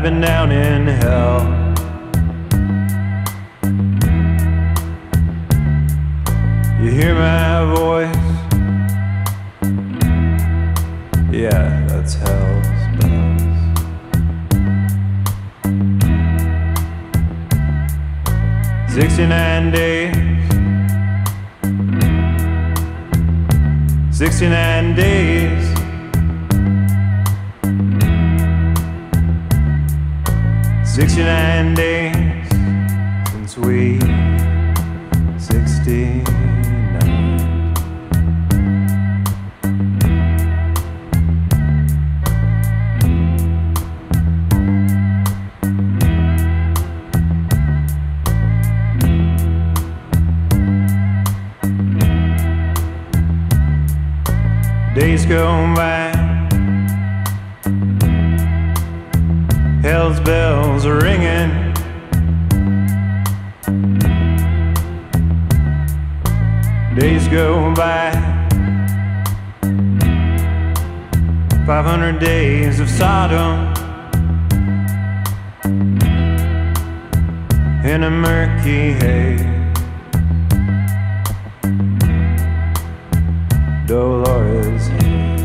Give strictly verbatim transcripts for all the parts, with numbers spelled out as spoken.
been down in hell. You hear my voice? Yeah, that's hell's bells. Sixty-nine days, sixty-nine days, sixty-nine days since we sixty-nine. Days go by, hell's bells are ringing. Days go by, five hundred days of Sodom in a murky haze. Dolores Hayes.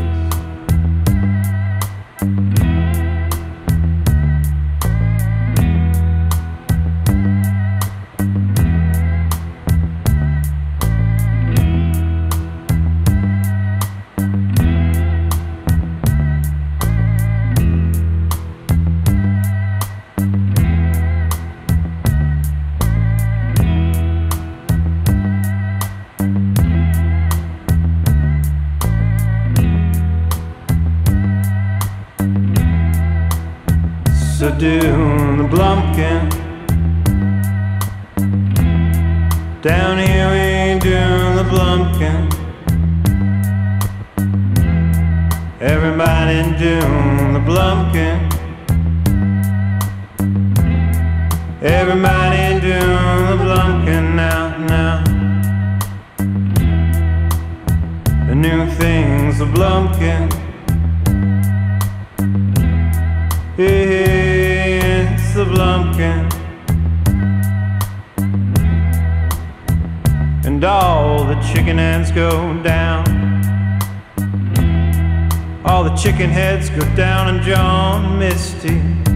So do the blumpkin. Down here we do the blumpkin. Everybody do the blumpkin. Everybody do the blumpkin now, now. The new thing's the blumpkin. It's the blumpkin. And all the chicken heads go down. All the chicken heads go down, and John Misty